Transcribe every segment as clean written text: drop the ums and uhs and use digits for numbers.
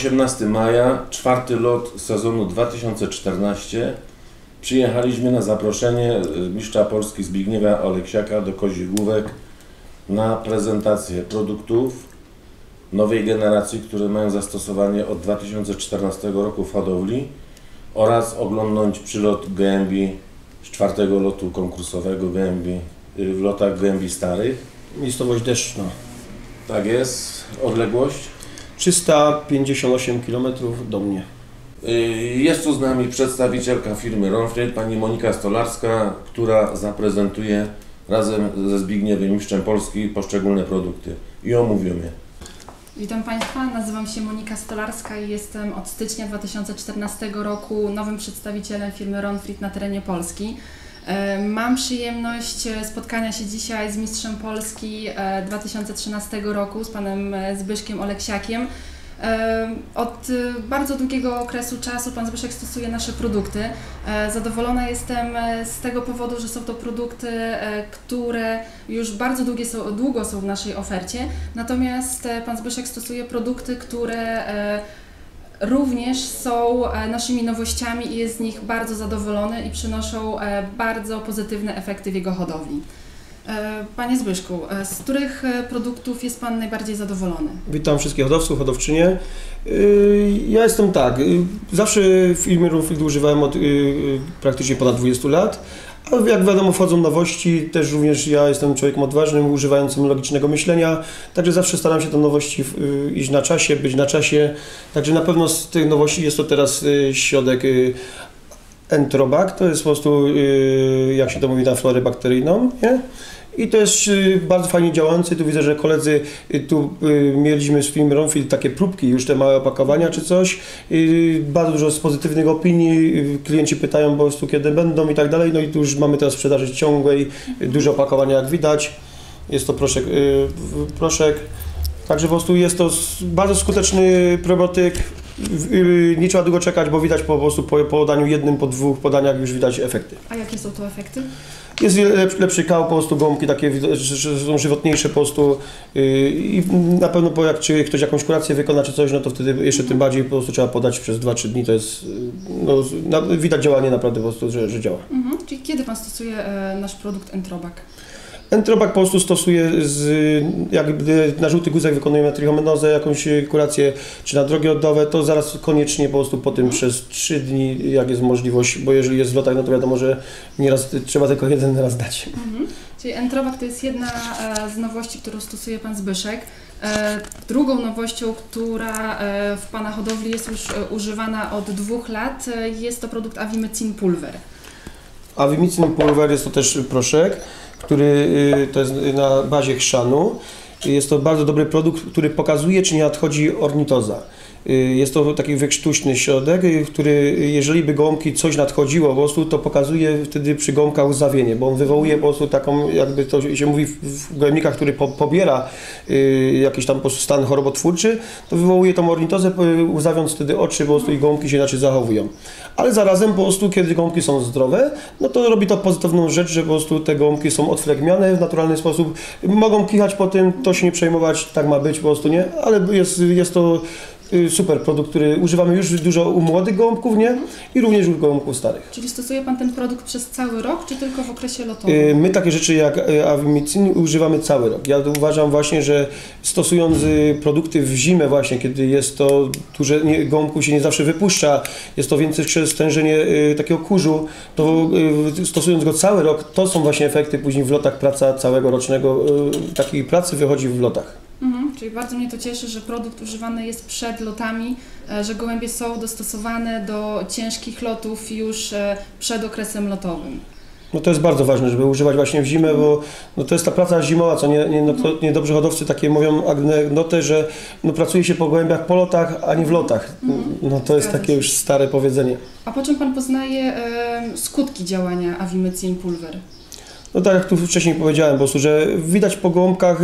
18 maja, 4. lot sezonu 2014. Przyjechaliśmy na zaproszenie mistrza Polski Zbigniewa Oleksiaka do Kozich Główek na prezentację produktów nowej generacji, które mają zastosowanie od 2014 roku w hodowli, oraz oglądnąć przylot gołębi z 4. lotu konkursowego gołębi w lotach gołębi starych. Miejscowość Deszczna. Tak jest. Odległość? 358 km do mnie. Jest tu z nami przedstawicielka firmy Ronfrid, pani Monika Stolarska, która zaprezentuje razem ze Zbigniewem, mistrzem Polski, poszczególne produkty i omówią je. Witam Państwa, nazywam się Monika Stolarska i jestem od stycznia 2014 roku nowym przedstawicielem firmy Ronfrid na terenie Polski. Mam przyjemność spotkania się dzisiaj z mistrzem Polski 2013 roku, z panem Zbyszkiem Oleksiakiem. Od bardzo długiego okresu czasu pan Zbyszek stosuje nasze produkty. Zadowolona jestem z tego powodu, że są to produkty, które już bardzo długo są w naszej ofercie. Natomiast pan Zbyszek stosuje produkty, które również są naszymi nowościami i jest z nich bardzo zadowolony i przynoszą bardzo pozytywne efekty w jego hodowli. Panie Zbyszku, z których produktów jest Pan najbardziej zadowolony? Witam wszystkich hodowców, hodowczynie. Ja jestem tak, zawsze w firmie Ronfrid używałem od praktycznie ponad 20 lat, ale jak wiadomo wchodzą nowości, też również ja jestem człowiekiem odważnym, używającym logicznego myślenia, także zawsze staram się te nowości iść na czasie, być na czasie, także na pewno z tych nowości jest to teraz środek Entrobak, to jest po prostu, jak się to mówi, na florę bakteryjną, nie? I to jest bardzo fajnie działający. Tu widzę, że koledzy, tu mieliśmy z firmy Ronfrid takie próbki, już te małe opakowania czy coś. Bardzo dużo z pozytywnych opinii, klienci pytają po prostu kiedy będą i tak dalej. No i tu już mamy teraz sprzedaży ciągłej, duże opakowania jak widać. Jest to proszek. Także po prostu jest to bardzo skuteczny probiotyk. Nie trzeba długo czekać, bo widać po prostu po podaniu jednym, po 2 podaniach już widać efekty. A jakie są to efekty? Jest lepszy kał, po prostu gąbki takie, że są żywotniejsze po prostu i na pewno jak ktoś jakąś kurację wykona czy coś, no to wtedy jeszcze tym bardziej po prostu trzeba podać przez 2-3 dni, to jest, no, widać działanie naprawdę po prostu, że działa. Czyli kiedy Pan stosuje nasz produkt Entrobak? Entrobak po prostu stosuje jakby na żółty guzek wykonujemy trichomenozę, jakąś kurację, czy na drogi oddowe, to zaraz koniecznie po prostu po tym przez 3 dni, jak jest możliwość, bo jeżeli jest w lotach, no to wiadomo, że nieraz trzeba tylko jeden raz dać. Czyli Entrobak to jest jedna z nowości, którą stosuje Pan Zbyszek. Drugą nowością, która w Pana hodowli jest już używana od 2 lat, jest to produkt Avimecin Pulver. Avimecin Pulver jest to też proszek, który to jest na bazie chrzanu. Jest to bardzo dobry produkt, który pokazuje, czy nie nadchodzi ornitoza. Jest to taki wykrztuśny środek, który jeżeli by gołąbki coś nadchodziło po prostu, to pokazuje wtedy przy gołąbkach łzawienie, bo on wywołuje po prostu taką, jakby to się mówi w gołębnikach, który pobiera jakiś tam po prostu stan chorobotwórczy, to wywołuje tą ornitozę, łzawiąc wtedy oczy po prostu i gołąbki się inaczej zachowują. Ale zarazem po prostu, kiedy gołąbki są zdrowe, no to robi to pozytywną rzecz, że po prostu te gołąbki są odflegmiane w naturalny sposób, mogą kichać po tym, to się nie przejmować, tak ma być po prostu, nie? Ale jest to super produkt, który używamy już dużo u młodych gołąbków, nie? I również u gołąbków starych. Czyli stosuje Pan ten produkt przez cały rok, czy tylko w okresie lotowym? My takie rzeczy jak Avimecin używamy cały rok. Ja uważam właśnie, że stosując produkty w zimę właśnie, kiedy jest to duże, gołąbków się nie zawsze wypuszcza, jest to więcej stężenie takiego kurzu, to stosując go cały rok, to są właśnie efekty później w lotach, praca całego rocznego, takiej pracy wychodzi w lotach. Czyli bardzo mnie to cieszy, że produkt używany jest przed lotami, że gołębie są dostosowane do ciężkich lotów już przed okresem lotowym. No to jest bardzo ważne, żeby używać właśnie w zimę, bo no to jest ta praca zimowa, co niedobrze hodowcy takie mówią anegdotę, że no pracuje się po gołębiach po lotach, a nie w lotach. No to jest takie już stare powiedzenie. A po czym Pan poznaje skutki działania Avimecin Pulver? No tak jak tu wcześniej powiedziałem, po prostu, że widać po gołąbkach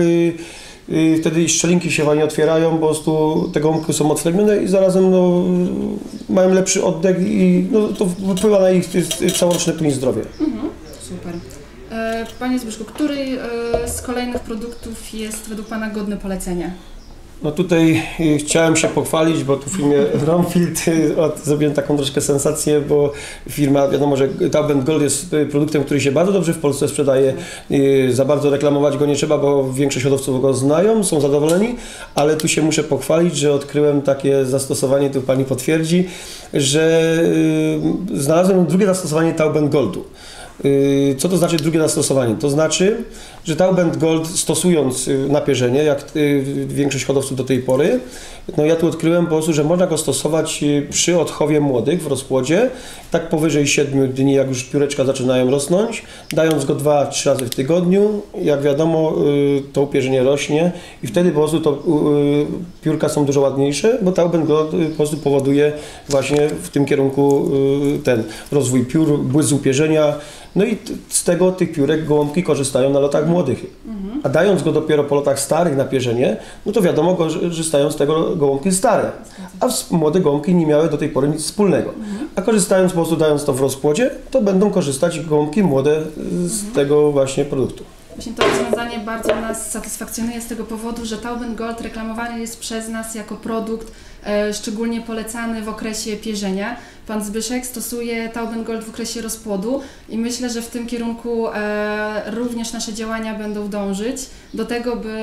wtedy szczelinki się fajnie otwierają, po prostu te gołąbki są odflegmione i zarazem no, mają lepszy oddech i no, to wpływa na ich całoroczne później zdrowie. Super. Panie Zbyszku, który z kolejnych produktów jest według Pana godny polecenia? No tutaj chciałem się pochwalić, bo tu w firmie Ronfield zrobiłem taką troszkę sensację, bo firma, wiadomo, że Tauben Gold jest produktem, który się bardzo dobrze w Polsce sprzedaje. Za bardzo reklamować go nie trzeba, bo większość hodowców go znają, są zadowoleni, ale tu się muszę pochwalić, że odkryłem takie zastosowanie, tu pani potwierdzi, że znalazłem drugie zastosowanie Tauben Goldu. Co to znaczy drugie zastosowanie? To znaczy, że Tauben Gold stosując napierzenie, jak większość hodowców do tej pory, no ja tu odkryłem po prostu, że można go stosować przy odchowie młodych w rozpłodzie, tak powyżej 7 dni, jak już pióreczka zaczynają rosnąć, dając go 2-3 razy w tygodniu. Jak wiadomo, to upierzenie rośnie i wtedy po prostu to piórka są dużo ładniejsze, bo Tauben Gold po prostu powoduje właśnie w tym kierunku ten rozwój piór, błysk upierzenia. No i z tego tych piórek gołąbki korzystają na lotach młodych. A dając go dopiero po lotach starych na pierzenie, no to wiadomo, korzystają z tego gołąbki stare. A młode gołąbki nie miały do tej pory nic wspólnego. A korzystając po prostu, dając to w rozpłodzie, to będą korzystać gołąbki młode z tego właśnie produktu. Właśnie to rozwiązanie bardzo nas satysfakcjonuje z tego powodu, że Tauben Gold reklamowany jest przez nas jako produkt szczególnie polecany w okresie pierzenia. Pan Zbyszek stosuje Tauben Gold w okresie rozpłodu i myślę, że w tym kierunku również nasze działania będą dążyć do tego, by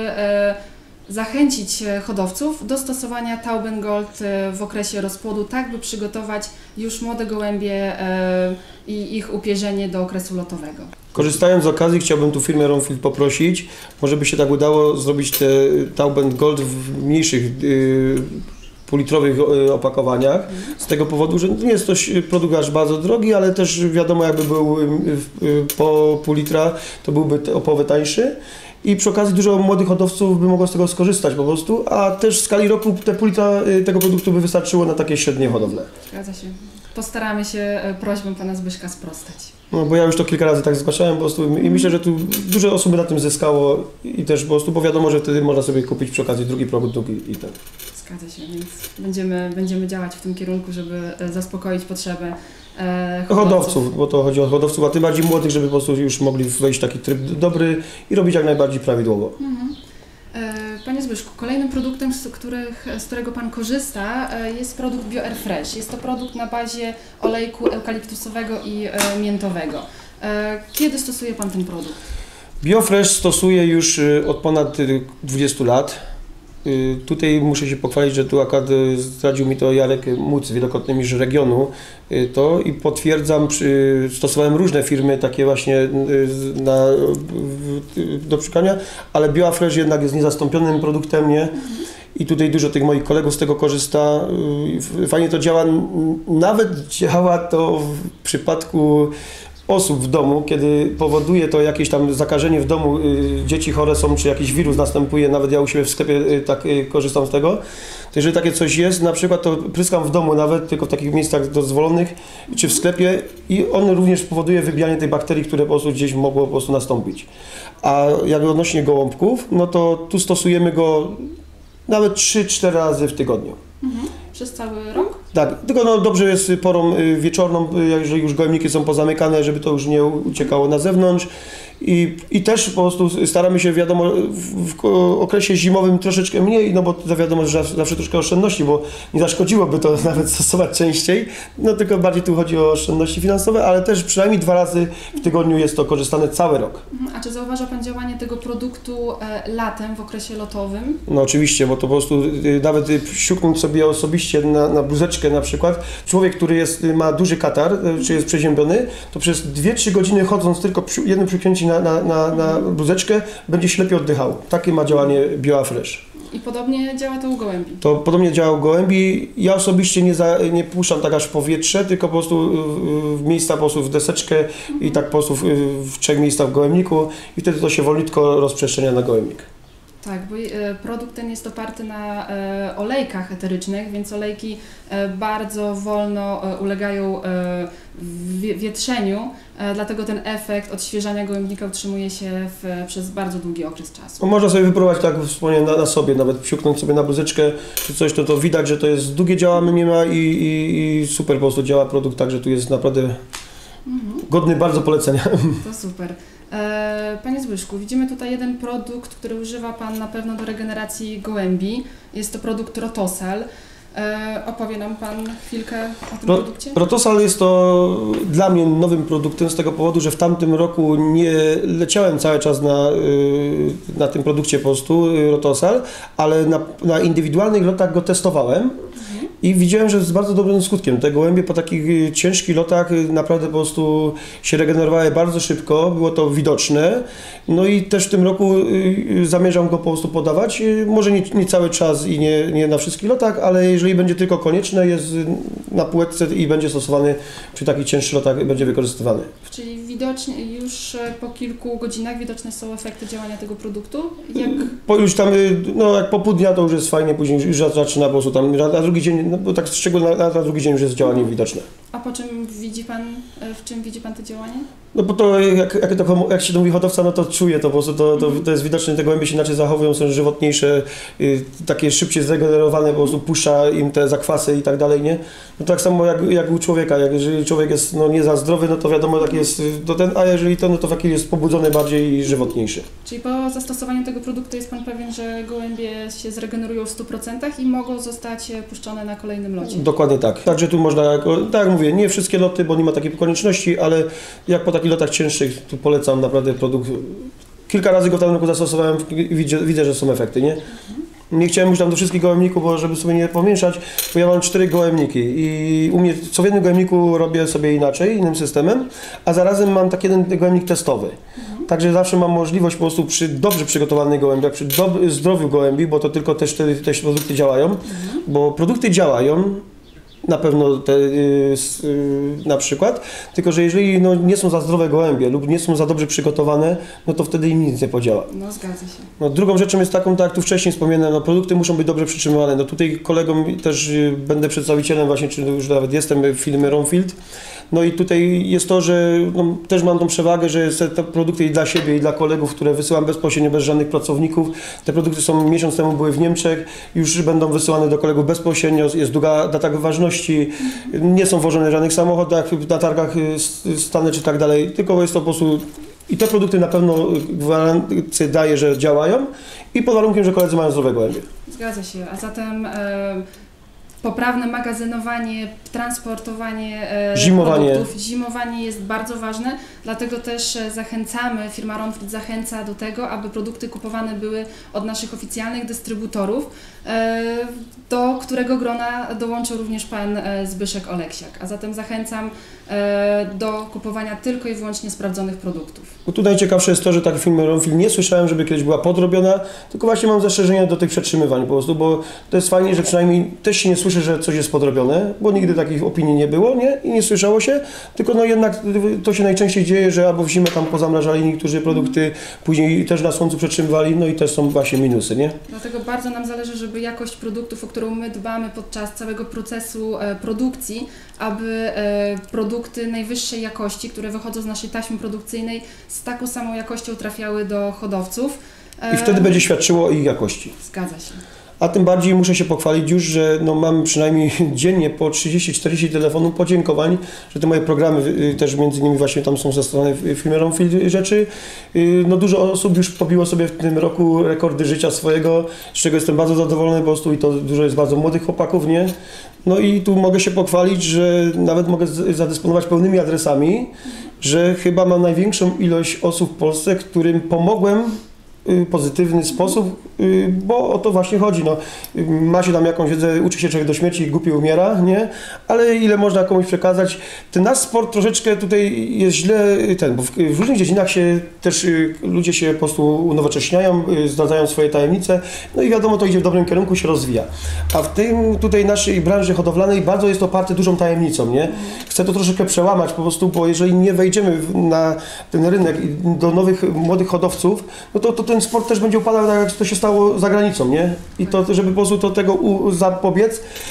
zachęcić hodowców do stosowania Tauben Gold w okresie rozpłodu, tak by przygotować już młode gołębie i ich upierzenie do okresu lotowego. Korzystając z okazji, chciałbym tu firmę Ronfield poprosić, może by się tak udało zrobić te Tauben Gold w mniejszych półlitrowych opakowaniach, z tego powodu, że nie jest to produkt aż bardzo drogi, ale też wiadomo, jakby był po pół litra, to byłby o połowę tańszy. I przy okazji dużo młodych hodowców by mogło z tego skorzystać po prostu, a też w skali roku te pół litra tego produktu by wystarczyło na takie średnie hodowle. Zgadza się. Postaramy się prośbą pana Zbyszka sprostać. No bo ja już to kilka razy tak zgłaszałem po prostu i myślę, że tu dużo osób by na tym zyskało i też po prostu, bo wiadomo, że wtedy można sobie kupić przy okazji drugi produkt i ten. Zgadza się, więc będziemy działać w tym kierunku, żeby zaspokoić potrzebę hodowców, bo to chodzi o hodowców, a tym bardziej młodych, żeby po prostu już mogli wejść w taki tryb dobry i robić jak najbardziej prawidłowo. Panie Zbyszku, kolejnym produktem, z którego Pan korzysta, jest produkt BioAirFresh. Jest to produkt na bazie olejku eukaliptusowego i miętowego. Kiedy stosuje Pan ten produkt? BioFresh stosuję już od ponad 20 lat. Tutaj muszę się pochwalić, że tu akurat zdradził mi to Jarek Muc, wielokrotny mistrz regionu, to i potwierdzam, stosowałem różne firmy takie właśnie do pszczekania, ale BioFresh jednak jest niezastąpionym produktem, nie? I tutaj dużo tych moich kolegów z tego korzysta. Fajnie to działa, nawet działa to w przypadku osób w domu, kiedy powoduje to jakieś tam zakażenie w domu, dzieci chore są, czy jakiś wirus następuje, nawet ja u siebie w sklepie tak korzystam z tego, to jeżeli takie coś jest, na przykład to pryskam w domu nawet, tylko w takich miejscach dozwolonych, czy w sklepie i on również powoduje wybijanie tej bakterii, które po prostu gdzieś mogło po prostu nastąpić. A jak odnośnie gołąbków, no to tu stosujemy go nawet 3-4 razy w tygodniu. Przez cały rok? Tak, tylko no dobrze jest porą wieczorną, jeżeli już gołębniki są pozamykane, żeby to już nie uciekało na zewnątrz. I też po prostu staramy się, wiadomo, w okresie zimowym troszeczkę mniej, no bo to wiadomo, że zawsze troszkę oszczędności, bo nie zaszkodziłoby to nawet stosować częściej, no tylko bardziej tu chodzi o oszczędności finansowe, ale też przynajmniej 2 razy w tygodniu jest to korzystane cały rok. A czy zauważa Pan działanie tego produktu latem w okresie lotowym? No oczywiście, bo to po prostu nawet siuknąć sobie osobiście na bluzeczkę na przykład, człowiek, który ma duży katar, czy jest przeziębiony, to przez 2-3 godziny chodząc tylko jednym przyknięciem na bluzeczkę, będzie się lepiej oddychał. Takie ma działanie BioAirFresh. I podobnie działa to u gołębi? To podobnie działa u gołębi. Ja osobiście nie puszczam tak aż w powietrze, tylko po prostu w miejsca, po prostu w deseczkę i tak po prostu w 3 miejscach w gołębniku i wtedy to się wolnitko rozprzestrzenia na gołębnik. Tak, bo produkt ten jest oparty na olejkach eterycznych, więc olejki bardzo wolno ulegają wietrzeniu, dlatego ten efekt odświeżania gołębnika utrzymuje się przez bardzo długi okres czasu. No, można sobie wypróbować, tak jak wspomniałem, na sobie, nawet wsiuknąć sobie na bluzeczkę czy coś, to widać, że to jest długie działanie nie ma i super po prostu działa produkt, także tu jest naprawdę godny bardzo polecenia. To super. Panie Zbyszku, widzimy tutaj jeden produkt, który używa Pan na pewno do regeneracji gołębi. Jest to produkt Rotosal. Opowie nam Pan chwilkę o tym produkcie? Rotosal jest to dla mnie nowym produktem z tego powodu, że w tamtym roku nie leciałem cały czas na tym produkcie po prostu Rotosal, ale na indywidualnych lotach go testowałem. I widziałem, że z bardzo dobrym skutkiem. Te gołębie po takich ciężkich lotach naprawdę po prostu się regenerowały bardzo szybko, było to widoczne. No i też w tym roku zamierzam go po prostu podawać. Może nie cały czas i nie na wszystkich lotach, ale jeżeli będzie tylko konieczne, jest na półeczce i będzie stosowany przy takich cięższych lotach, będzie wykorzystywany. Czyli widocznie już po kilku godzinach widoczne są efekty działania tego produktu? Już tam, jak po pół dnia to już jest fajnie, później już zaczyna po prostu tam, na drugi dzień, no bo tak szczególnie na drugi dzień już jest działanie widoczne. A po czym w czym widzi Pan to działanie? No bo to jak się to mówi hodowca, no to czuje to po prostu, to jest widoczne, te gołębie się inaczej zachowują, są żywotniejsze, takie szybciej zregenerowane, po prostu puszcza im te zakwasy i tak dalej, nie? No tak samo jak u człowieka, jeżeli człowiek jest nie za zdrowy, no to wiadomo taki jest, a jeżeli to, no to taki jest pobudzony bardziej i żywotniejszy. Czyli po zastosowaniu tego produktu jest Pan pewien, że gołębie się zregenerują w 100% i mogą zostać puszczone na kolejnym locie? Dokładnie tak. Także tu można, tak jak mówię, nie wszystkie loty, bo nie ma takiej konieczności, ale jak po takich lotach cięższych, tu polecam naprawdę produkt. Kilka razy go w tym roku zastosowałem i widzę, że są efekty, nie? Nie chciałem już tam do wszystkich gołębników, bo żeby sobie nie pomieszać, bo ja mam 4 gołębniki i u mnie co w jednym gołębniku robię sobie inaczej, innym systemem, a zarazem mam taki jeden gołębnik testowy. Także zawsze mam możliwość po prostu przy dobrze przygotowanych gołębiach, przy zdrowiu gołębi, bo to tylko też te produkty działają, bo produkty działają, na pewno na przykład, tylko że jeżeli nie są za zdrowe gołębie lub nie są za dobrze przygotowane, no to wtedy im nic nie podziała. No zgadza się. No, drugą rzeczą jest taką, tak jak tu wcześniej wspomniałem, produkty muszą być dobrze przytrzymywane. No tutaj kolegom też będę przedstawicielem właśnie, czy już nawet jestem w firmie Ronfield. No i tutaj jest to, że też mam tą przewagę, że te produkty i dla siebie, i dla kolegów, które wysyłam bezpośrednio, bez żadnych pracowników. Te produkty miesiąc temu były w Niemczech, już będą wysyłane do kolegów bezpośrednio, jest długa data ważności, nie są wożone w żadnych samochodach, na targach stany czy tak dalej, tylko jest to po prostu. I te produkty na pewno gwarancję daje, że działają i pod warunkiem, że koledzy mają zdrowe gołębie. Zgadza się, a zatem poprawne magazynowanie, transportowanie produktów, zimowanie jest bardzo ważne, dlatego też zachęcamy, firma Ronfield zachęca do tego, aby produkty kupowane były od naszych oficjalnych dystrybutorów, do którego grona dołączył również Pan Zbyszek Oleksiak, a zatem zachęcam do kupowania tylko i wyłącznie sprawdzonych produktów. Bo tu najciekawsze jest to, że taka firma Ronfield nie słyszałem, żeby kiedyś była podrobiona, tylko właśnie mam zastrzeżenia do tych przetrzymywań po prostu, bo to jest fajnie, że przynajmniej też się nie słyszy, że coś jest podrobione, bo nigdy takich opinii nie było, nie? I nie słyszało się, tylko jednak to się najczęściej dzieje, że albo w zimę tam pozamrażali niektórzy produkty, później też na słońcu przetrzymywali, no i też są właśnie minusy, nie? Dlatego bardzo nam zależy, żeby jakość produktów, o którą my dbamy podczas całego procesu produkcji, aby produkty najwyższej jakości, które wychodzą z naszej taśmy produkcyjnej, z taką samą jakością trafiały do hodowców. I wtedy będzie świadczyło o ich jakości. Zgadza się. A tym bardziej muszę się pochwalić już, że mamy przynajmniej dziennie po 30-40 telefonów podziękowań, że te moje programy też między innymi właśnie tam są zastosowane w firmie Ronfield rzeczy. Dużo osób już pobiło sobie w tym roku rekordy życia swojego, z czego jestem bardzo zadowolony po prostu i to dużo jest bardzo młodych chłopaków, nie? No i tu mogę się pochwalić, że nawet mogę zadysponować pełnymi adresami, że chyba mam największą ilość osób w Polsce, którym pomogłem pozytywny sposób, bo o to właśnie chodzi. Ma się tam jakąś wiedzę, uczy się człowiek do śmierci i głupio umiera, nie? Ale ile można komuś przekazać. Ten nasz sport troszeczkę tutaj jest źle, bo w różnych dziedzinach się też ludzie się po prostu unowocześniają, zdradzają swoje tajemnice, no i wiadomo, to idzie w dobrym kierunku, się rozwija. A w tym tutaj naszej branży hodowlanej bardzo jest oparte dużą tajemnicą, nie? Chcę to troszeczkę przełamać po prostu, bo jeżeli nie wejdziemy na ten rynek do nowych, młodych hodowców, no to ten sport też będzie upadał tak, jak to się stało za granicą, nie? I to, żeby po prostu tego zapobiec,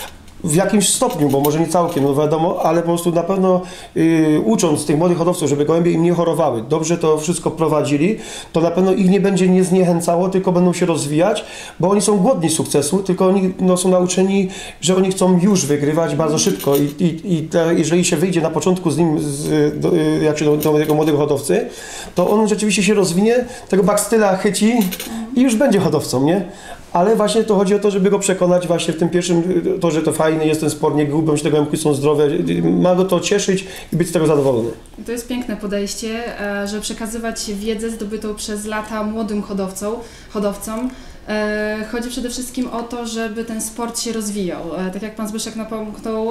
w jakimś stopniu, bo może nie całkiem, no wiadomo, ale po prostu na pewno ucząc tych młodych hodowców, żeby gołębie im nie chorowały, dobrze to wszystko prowadzili, to na pewno ich nie będzie nie zniechęcało, tylko będą się rozwijać, bo oni są głodni sukcesu, tylko oni no, są nauczeni, że oni chcą już wygrywać bardzo szybko jeżeli się wyjdzie na początku z nim, jak się do tego młodego hodowcy, to on rzeczywiście się rozwinie, tego bakstyla chyci i już będzie hodowcą, nie? Ale właśnie to chodzi o to, żeby go przekonać właśnie w tym pierwszym, to, że to fajny jest ten sport, nie gubią się, te gołębki są zdrowe, ma go to cieszyć i być z tego zadowolony. To jest piękne podejście, żeby przekazywać wiedzę zdobytą przez lata młodym hodowcom. Chodzi przede wszystkim o to, żeby ten sport się rozwijał. Tak jak Pan Zbyszek napomknął,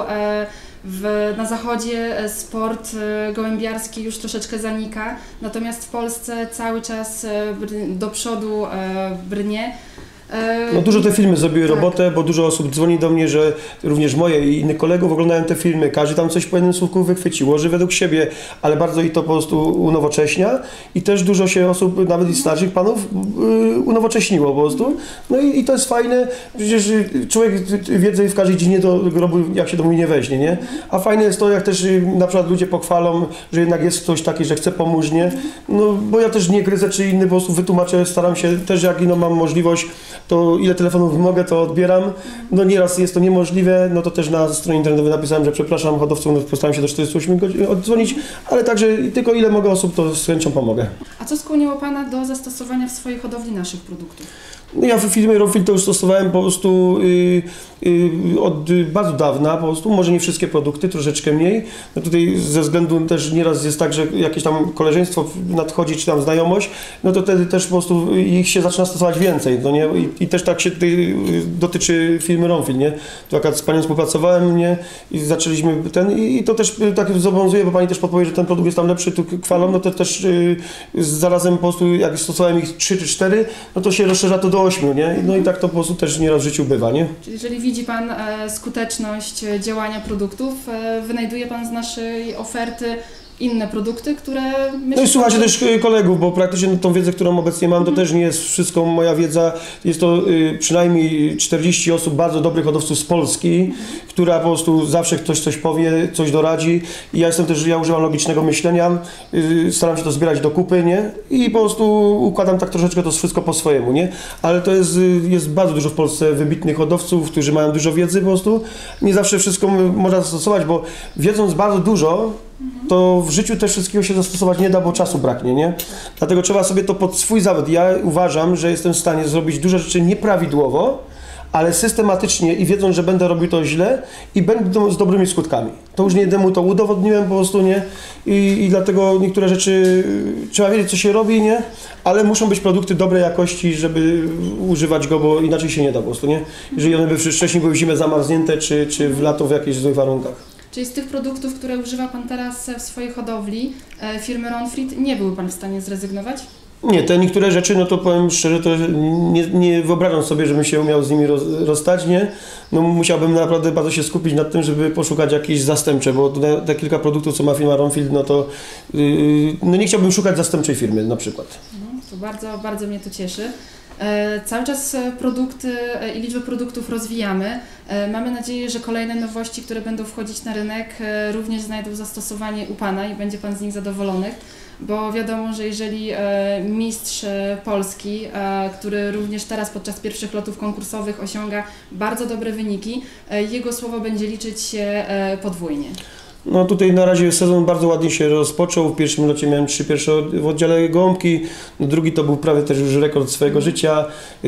na zachodzie sport gołębiarski już troszeczkę zanika, natomiast w Polsce cały czas do przodu brnie. No dużo te filmy zrobiły robotę, bo dużo osób dzwoni do mnie, że również moje i innych kolegów oglądają te filmy, każdy tam coś po jednym słówku wychwyciło, że według siebie, ale bardzo i to po prostu unowocześnia i też dużo się osób, nawet i starszych panów, unowocześniło po prostu. No i to jest fajne, przecież człowiek wiedzę w każdej dziedzinie do grobu, jak się do mnie nie weźmie, nie? A fajne jest to, jak też na przykład ludzie pochwalą, że jednak jest ktoś taki, że chce pomóż, nie? No bo ja też nie gryzę czy inny, po prostu wytłumaczę, staram się też, jak mam możliwość, to ile telefonów mogę, to odbieram. No nieraz jest to niemożliwe, no to też na stronie internetowej napisałem, że przepraszam hodowców, no postaram się do 48 godzin oddzwonić, ale także tylko ile mogę osób, to z chęcią pomogę. A co skłoniło Pana do zastosowania w swojej hodowli naszych produktów? No ja w firmie Ronfield to już stosowałem po prostu od bardzo dawna, po prostu, może nie wszystkie produkty, troszeczkę mniej. No tutaj ze względu też nieraz jest tak, że jakieś tam koleżeństwo nadchodzi, czy tam znajomość, no to wtedy też po prostu ich się zaczyna stosować więcej, no nie? I też tak się dotyczy firmy Ronfield, nie? Tu akurat z Panią współpracowałem, nie? I zaczęliśmy i to też tak zobowiązuje, bo Pani też podpowie, że ten produkt jest tam lepszy, tu chwalą, no to też zarazem po prostu jak stosowałem ich 3 czy 4, no to się rozszerza to do 8, nie? No i tak to po prostu też nieraz w życiu bywa, nie? Czyli jeżeli widzi Pan skuteczność działania produktów, wynajduje Pan z naszej oferty inne produkty, które... No i słuchajcie też kolegów, bo praktycznie tą wiedzę, którą obecnie mam, to też nie jest wszystko moja wiedza. Jest to przynajmniej 40 osób, bardzo dobrych hodowców z Polski, która po prostu zawsze ktoś coś powie, coś doradzi. I ja używam logicznego myślenia, staram się to zbierać do kupy, nie? I po prostu układam tak troszeczkę to wszystko po swojemu, nie? Ale to jest bardzo dużo w Polsce wybitnych hodowców, którzy mają dużo wiedzy po prostu. Nie zawsze wszystko można zastosować, bo wiedząc bardzo dużo, to w życiu też wszystkiego się zastosować nie da, bo czasu braknie, nie? Dlatego trzeba sobie to pod swój zawód. Ja uważam, że jestem w stanie zrobić duże rzeczy nieprawidłowo, ale systematycznie i wiedząc, że będę robił to źle i będę z dobrymi skutkami. To już nie jednemu to udowodniłem po prostu, nie? I dlatego niektóre rzeczy trzeba wiedzieć, co się robi, nie? Ale muszą być produkty dobrej jakości, żeby używać go, bo inaczej się nie da po prostu, nie? Jeżeli one by wcześniej były w zimę zamarznięte, czy w lato w jakichś złych warunkach. Czyli z tych produktów, które używa Pan teraz w swojej hodowli, firmy Ronfried, nie byłby Pan w stanie zrezygnować? Nie, te niektóre rzeczy, no to powiem szczerze, to nie wyobrażam sobie, żebym się umiał z nimi rozstać, nie? No musiałbym naprawdę bardzo się skupić nad tym, żeby poszukać jakieś zastępcze, bo te kilka produktów, co ma firma Ronfield, no to no nie chciałbym szukać zastępczej firmy na przykład. To bardzo, bardzo mnie to cieszy. Cały czas produkty i liczbę produktów rozwijamy. Mamy nadzieję, że kolejne nowości, które będą wchodzić na rynek, również znajdą zastosowanie u Pana i będzie Pan z nich zadowolony, bo wiadomo, że jeżeli mistrz Polski, który również teraz podczas pierwszych lotów konkursowych osiąga bardzo dobre wyniki, jego słowo będzie liczyć się podwójnie. No tutaj na razie sezon bardzo ładnie się rozpoczął. W pierwszym locie miałem 3 pierwsze w oddziale gołąbki, drugi to był prawie też już rekord swojego życia.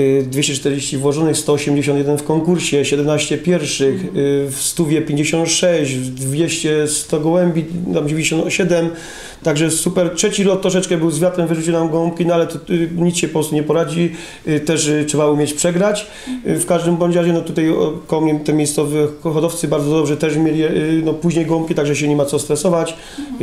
240 włożonych, 181 w konkursie, 17 pierwszych, w 100 56, w 200 100 gołębi, tam 97. Także super. Trzeci lot troszeczkę był z wiatrem, wyrzucił nam gołąbki, no ale to nic się po prostu nie poradzi. Też trzeba umieć przegrać. W każdym bądź razie, no tutaj koło mnie te miejscowi hodowcy bardzo dobrze też mieli no, później gołąbki, także się nie ma co stresować.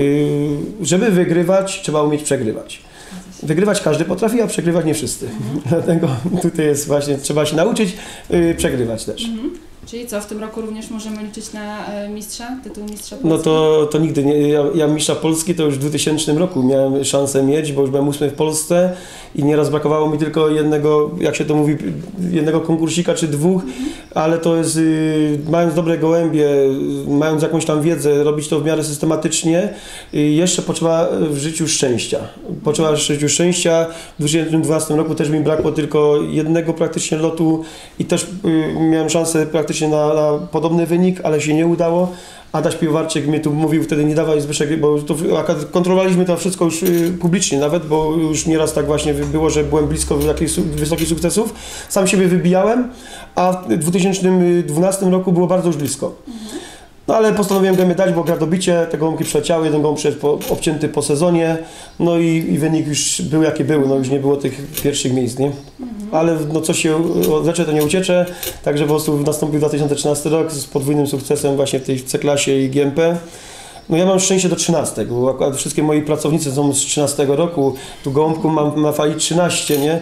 Żeby wygrywać, trzeba umieć przegrywać. Wygrywać każdy potrafi, a przegrywać nie wszyscy. Dlatego tutaj jest właśnie, trzeba się nauczyć przegrywać też. Czyli co, w tym roku również możemy liczyć na tytuł mistrza Polski? No to nigdy nie. Ja mistrza Polski to już w 2000 roku miałem szansę mieć, bo już byłem 8 w Polsce i nieraz brakowało mi tylko jednego, jak się to mówi, jednego konkursika czy dwóch, ale to jest, mając dobre gołębie, mając jakąś tam wiedzę, robić to w miarę systematycznie, jeszcze potrzeba w życiu szczęścia. Potrzeba w życiu szczęścia. W 2012 roku też mi brakło tylko jednego praktycznie lotu i też miałem szansę praktycznie na podobny wynik, ale się nie udało. Adaś Piłowarczyk mnie tu mówił wtedy, nie dawaj Zbyszek, bo to kontrolowaliśmy to wszystko już publicznie nawet, bo już nieraz tak właśnie było, że byłem blisko jakichś wysokich sukcesów. Sam siebie wybijałem, a w 2012 roku było bardzo już blisko. No ale postanowiłem gębę dać, bo gradobicie, te gołąbki przyleciały, jeden gołąb obcięty po sezonie, no i wynik już był jaki był, no już nie było tych pierwszych miejsc, nie? Ale no co się odlecze, to nie uciecze, także po prostu nastąpił 2013 rok z podwójnym sukcesem właśnie w tej C-klasie i GMP. No ja mam szczęście do 13, bo akurat wszystkie moi pracownicy są z 13 roku, tu gołąbku mam na fali 13, nie?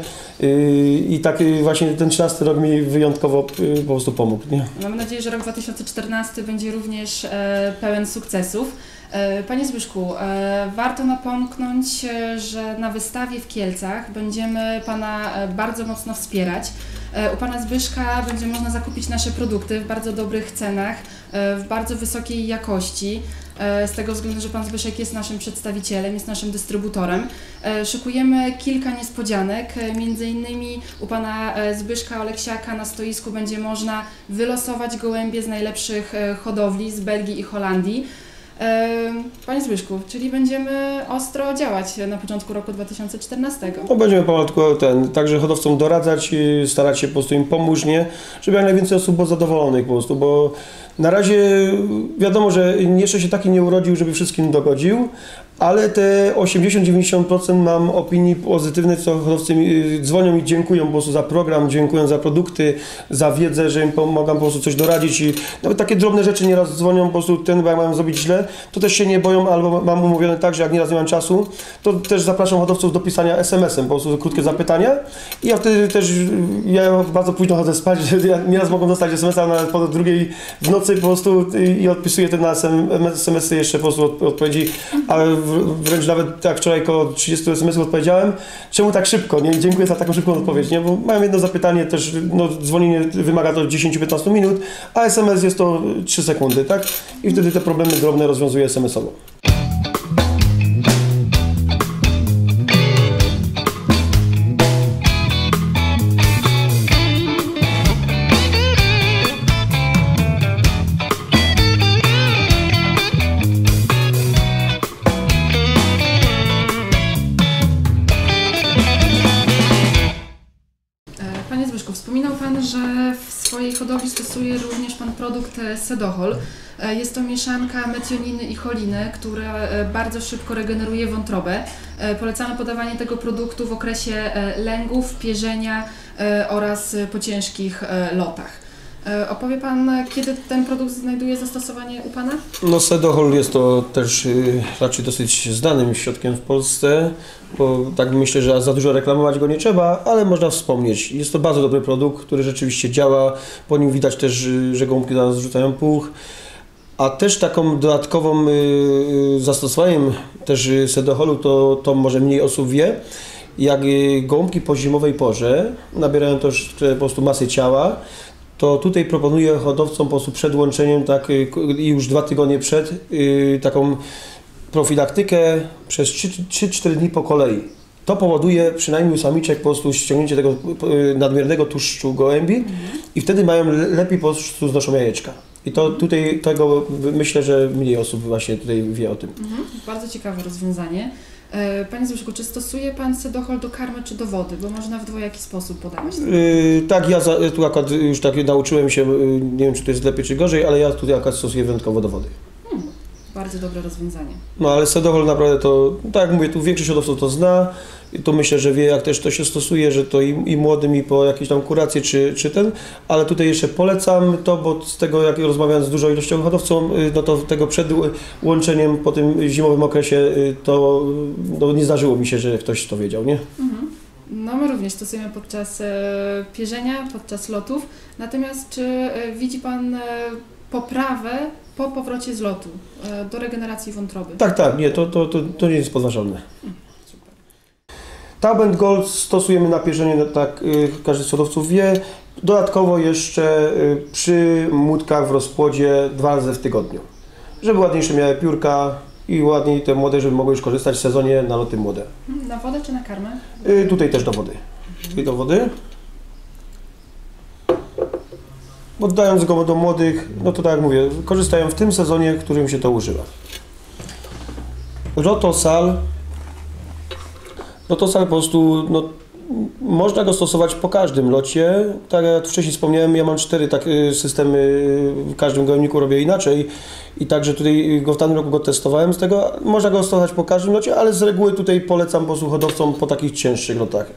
I tak właśnie ten 13 rok mi wyjątkowo po prostu pomógł, nie? Mamy nadzieję, że rok 2014 będzie również pełen sukcesów. Panie Zbyszku, warto napomknąć, że na wystawie w Kielcach będziemy Pana bardzo mocno wspierać. U Pana Zbyszka będzie można zakupić nasze produkty w bardzo dobrych cenach, w bardzo wysokiej jakości. Z tego względu, że Pan Zbyszek jest naszym przedstawicielem, jest naszym dystrybutorem. Szykujemy kilka niespodzianek, między innymi u Pana Zbyszka Oleksiaka na stoisku będzie można wylosować gołębie z najlepszych hodowli z Belgii i Holandii. Panie Zbyszku, czyli będziemy ostro działać na początku roku 2014. No będziemy powolutku także hodowcom doradzać, starać się po prostu im pomóc, nie? Żeby jak najwięcej osób było zadowolonych po prostu, bo na razie wiadomo, że jeszcze się taki nie urodził, żeby wszystkim dogodził, ale te 80-90% mam opinii pozytywnych, co hodowcy dzwonią i dziękują po prostu za program, dziękują za produkty, za wiedzę, że im pomagam po prostu coś doradzić i nawet takie drobne rzeczy nieraz dzwonią, po prostu jak mają zrobić źle, to też się nie boją, albo mam umówione tak, że jak nieraz nie mam czasu, to też zapraszam hodowców do pisania SMS-em, po prostu krótkie zapytania i ja wtedy też, ja bardzo późno chodzę spać, ja nieraz mogą dostać SMS-a nawet po 2 w nocy po prostu i odpisuję te na SMS-y jeszcze po prostu odpowiedzi, ale wręcz nawet tak wczoraj około 30 SMS-ów odpowiedziałem. Czemu tak szybko? Nie? Dziękuję za taką szybką odpowiedź, nie? Bo mam jedno zapytanie też, no dzwonienie wymaga to 10-15 minut, a SMS jest to 3 sekundy, tak? I wtedy te problemy drobne rozwiązuję SMS-owo. Panie Zbyszku, wspominał Pan, że w swojej hodowli stosuje również Pan produkt Sedohol. Jest to mieszanka metioniny i choliny, która bardzo szybko regeneruje wątrobę. Polecamy podawanie tego produktu w okresie lęgów, pierzenia oraz po ciężkich lotach. Opowie Pan, kiedy ten produkt znajduje zastosowanie u Pana? No Sedohol jest to też raczej dosyć znanym środkiem w Polsce, bo tak myślę, że za dużo reklamować go nie trzeba, ale można wspomnieć. Jest to bardzo dobry produkt, który rzeczywiście działa, po nim widać też, że gołąbki zaraz zrzucają puch. A też taką dodatkową zastosowaniem też Sedoholu, to może mniej osób wie, jak gołąbki po zimowej porze nabierają też po prostu masy ciała, to tutaj proponuję hodowcom po prostu przed łączeniem, tak i już 2 tygodnie przed, taką profilaktykę przez 3-4 dni po kolei. To powoduje przynajmniej u samiczek po prostu ściągnięcie tego nadmiernego tłuszczu gołębi i wtedy mają lepiej po prostu znoszą jajeczka. I to tutaj tego myślę, że mniej osób właśnie tutaj wie o tym. Bardzo ciekawe rozwiązanie. Panie Zbyszku, czy stosuje Pan Sedohol do karmy czy do wody? Bo można w dwojaki sposób podawać. Tak, ja tu akurat już tak nauczyłem się, nie wiem czy to jest lepiej czy gorzej, ale ja tutaj akurat stosuję wyjątkowo do wody. Bardzo dobre rozwiązanie. No ale Sedohol naprawdę to, tak jak mówię, tu większość hodowców to zna. I to myślę, że wie jak też to się stosuje, że to i młodym i po jakiejś tam kuracji czy ten, ale tutaj jeszcze polecam to, bo z tego jak rozmawiam z dużą ilością hodowcą, no to tego przed łączeniem po tym zimowym okresie to no, nie zdarzyło mi się, że ktoś to wiedział, nie? No my również stosujemy podczas pierzenia, podczas lotów. Natomiast czy widzi Pan poprawę po powrocie z lotu do regeneracji wątroby? Tak, nie, to nie jest podważalne. Tab & Gold stosujemy na pierzenie, tak każdy z hodowców wie. Dodatkowo jeszcze przy młódkach w rozpłodzie 2 razy w tygodniu. Żeby ładniejsze miały piórka i ładniej te młode, żeby mogły już korzystać w sezonie na loty młode. Na wodę czy na karmę? Tutaj też do wody. Tutaj do wody. Oddając go do młodych, no to tak jak mówię, korzystają w tym sezonie, w którym się to używa. Rotosal. Rotosal po prostu, no, można go stosować po każdym locie. Tak jak wcześniej wspomniałem, ja mam 4 takie systemy, w każdym gojowniku robię inaczej i także tutaj w danym roku go testowałem z tego. Można go stosować po każdym locie, ale z reguły tutaj polecam po prostu hodowcom po takich cięższych lotach.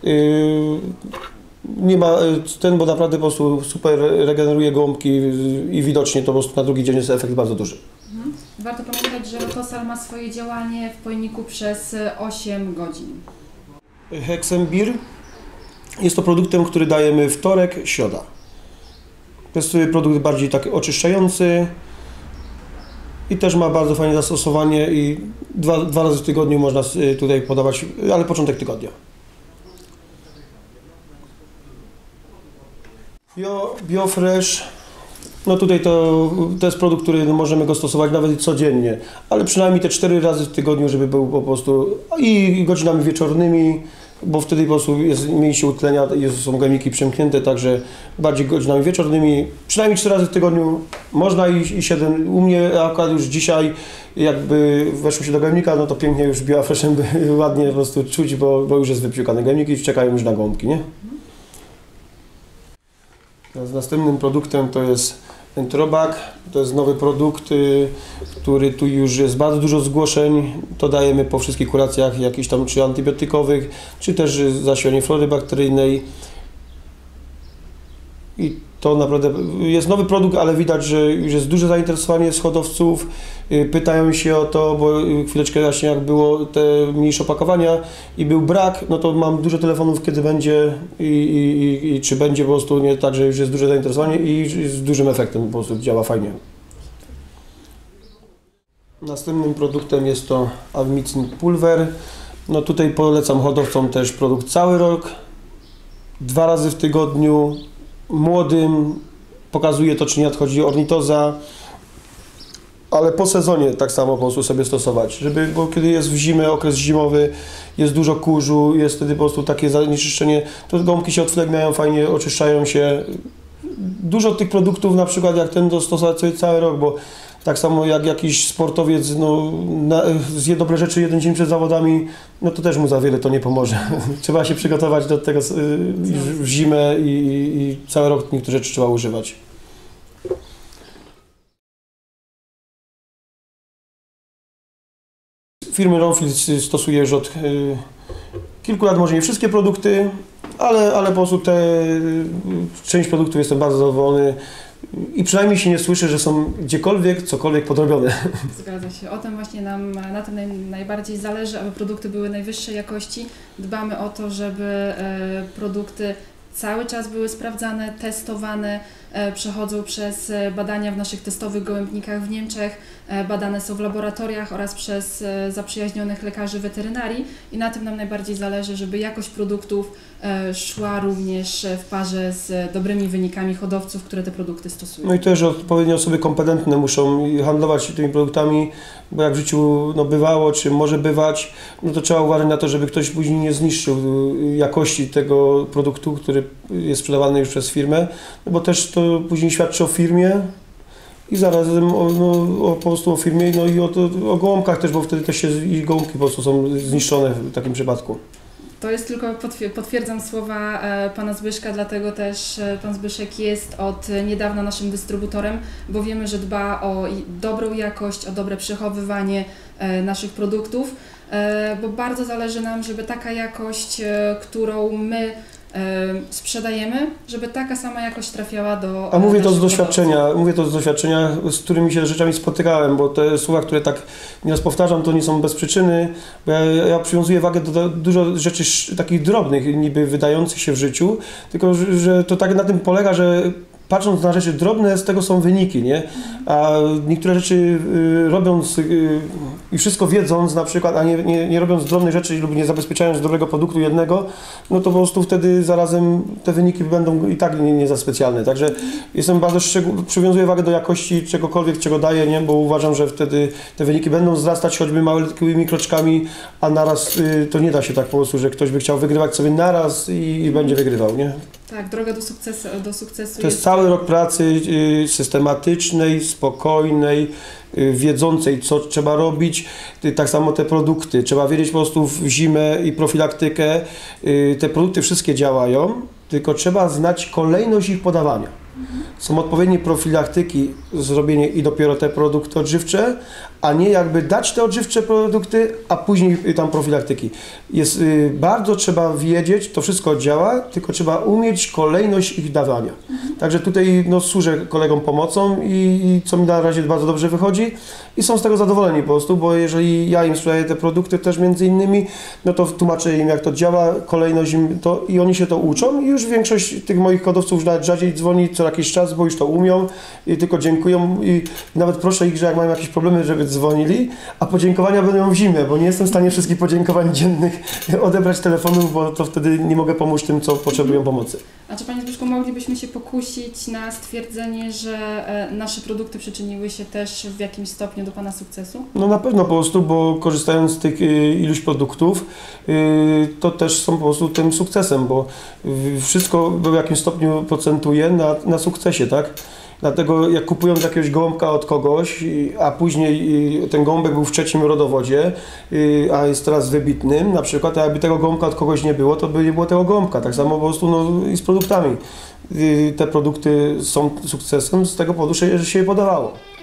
Nie ma ten, bo naprawdę po prostu super regeneruje gołąbki i widocznie to po prostu na drugi dzień jest efekt bardzo duży. Warto pamiętać, że Rotosal ma swoje działanie w pojemniku przez 8 godzin. Hexembir jest to produktem, który dajemy wtorek, środa. To jest produkt bardziej tak oczyszczający i też ma bardzo fajne zastosowanie i dwa razy w tygodniu można tutaj podawać, ale początek tygodnia. BioFresh, no tutaj to jest produkt, który możemy go stosować nawet codziennie, ale przynajmniej te 4 razy w tygodniu, żeby był po prostu i godzinami wieczornymi, bo wtedy po prostu jest mniejsze utlenia, są gojniki przemknięte, także bardziej godzinami wieczornymi, przynajmniej 4 razy w tygodniu można i 7. U mnie akurat już dzisiaj jakby weszło się do gojnika, no to pięknie już BioFreshem ładnie po prostu czuć, bo już jest wypiłkany gojnik i czekają już na gołąbki, nie? Z następnym produktem to jest Enterobak. To jest nowy produkt, który tu już jest bardzo dużo zgłoszeń. To dajemy po wszystkich kuracjach jakichś tam czy antybiotykowych, czy też zasiłanie flory bakteryjnej. I to naprawdę jest nowy produkt, ale widać, że już jest duże zainteresowanie z hodowców. Pytają się o to, bo chwileczkę właśnie jak było te mniejsze opakowania i był brak, no to mam dużo telefonów, kiedy będzie i czy będzie po prostu nie tak, że już jest duże zainteresowanie i z dużym efektem po prostu działa fajnie. Następnym produktem jest to Avmicin Pulver. No tutaj polecam hodowcom też produkt cały rok, 2 razy w tygodniu. Młodym pokazuje to, czy nie nadchodzi ornitoza, ale po sezonie tak samo po prostu sobie stosować, bo kiedy jest w zimę, okres zimowy, jest dużo kurzu, jest wtedy po prostu takie zanieczyszczenie, to gąbki się odflegmiają fajnie, oczyszczają się. Dużo tych produktów, na przykład jak ten, to stosować sobie cały rok, bo tak samo jak jakiś sportowiec zje dobre rzeczy jeden dzień przed zawodami, no to też mu za wiele to nie pomoże. Trzeba się przygotować do tego w zimę i cały rok niektóre rzeczy trzeba używać. Firmy Ronfield stosuje już od kilku lat, może nie wszystkie produkty, ale po prostu część produktów jestem bardzo zadowolony. I przynajmniej się nie słyszy, że są gdziekolwiek, cokolwiek podrobione. Zgadza się. O tym właśnie na tym najbardziej zależy, aby produkty były najwyższej jakości. Dbamy o to, żeby produkty cały czas były sprawdzane, testowane, przechodzą przez badania w naszych testowych gołębnikach w Niemczech, badane są w laboratoriach oraz przez zaprzyjaźnionych lekarzy weterynarii i na tym nam najbardziej zależy, żeby jakość produktów szła również w parze z dobrymi wynikami hodowców, które te produkty stosują. No i też odpowiednie osoby kompetentne muszą handlować tymi produktami, bo jak w życiu bywało, czy może bywać, no to trzeba uważać na to, żeby ktoś później nie zniszczył jakości tego produktu, który jest sprzedawany już przez firmę, no bo też to później świadczy o firmie i zarazem po prostu o firmie, no i o gołąbkach też, bo wtedy też i gołąbki po prostu są zniszczone w takim przypadku. To jest tylko, potwierdzam słowa pana Zbyszka, dlatego też pan Zbyszek jest od niedawna naszym dystrybutorem, bo wiemy, że dba o dobrą jakość, o dobre przechowywanie naszych produktów, bo bardzo zależy nam, żeby taka jakość, którą my sprzedajemy, żeby taka sama jakość trafiała do A mówię to z naszych doświadczenia, z którymi się rzeczami spotykałem, bo te słowa, które tak nieraz powtarzam, to nie są bez przyczyny, bo ja przywiązuję wagę do dużo rzeczy takich drobnych, niby wydających się w życiu, tylko że to tak na tym polega, że patrząc na rzeczy drobne, z tego są wyniki, nie? A niektóre rzeczy robiąc i wszystko wiedząc na przykład, a nie robiąc drobnych rzeczy lub nie zabezpieczając dobrego produktu jednego, no to po prostu wtedy zarazem te wyniki będą i tak nie za specjalne. Także jestem bardzo przywiązuję wagę do jakości czegokolwiek, czego daję, nie? Bo uważam, że wtedy te wyniki będą wzrastać choćby małymi kroczkami, a naraz to nie da się tak po prostu, że ktoś by chciał wygrywać sobie naraz i będzie wygrywał, nie? Tak, droga do sukcesu To jest cały rok pracy systematycznej, spokojnej, wiedzącej, co trzeba robić. Tak samo te produkty. Trzeba wiedzieć po prostu w zimę i profilaktykę. Te produkty wszystkie działają, tylko trzeba znać kolejność ich podawania. Są odpowiednie profilaktyki, zrobienie i dopiero te produkty odżywcze, a nie jakby dać te odżywcze produkty, a później tam profilaktyki. Bardzo trzeba wiedzieć, to wszystko działa, tylko trzeba umieć kolejność ich dawania. Także tutaj służę kolegom pomocą i co mi na razie bardzo dobrze wychodzi i są z tego zadowoleni po prostu, bo jeżeli ja im sprzedaję te produkty też między innymi, no to tłumaczę im jak to działa, kolejność im to i oni się to uczą i już większość tych moich hodowców już nawet rzadziej dzwoni co jakiś czas, bo już to umią i tylko dziękują i nawet proszę ich, że jak mają jakieś problemy, żeby dzwonili, a podziękowania będą w zimę, bo nie jestem w stanie wszystkich podziękowań dziennych odebrać telefonów, bo to wtedy nie mogę pomóc tym, co potrzebują pomocy. A czy Panie Zbyszku, moglibyśmy się pokusić na stwierdzenie, że nasze produkty przyczyniły się też w jakimś stopniu do Pana sukcesu? No na pewno po prostu, bo korzystając z tych iluś produktów, to też są po prostu tym sukcesem, bo wszystko w jakimś stopniu procentuje na sukcesie, tak? Dlatego jak kupując jakiegoś gołąbka od kogoś, a później ten gołąbek był w trzecim rodowodzie, a jest teraz wybitnym na przykład, a jakby tego gołąbka od kogoś nie było, to by nie było tego gołąbka. Tak samo po prostu i z produktami. Te produkty są sukcesem z tego powodu, że się je podawało.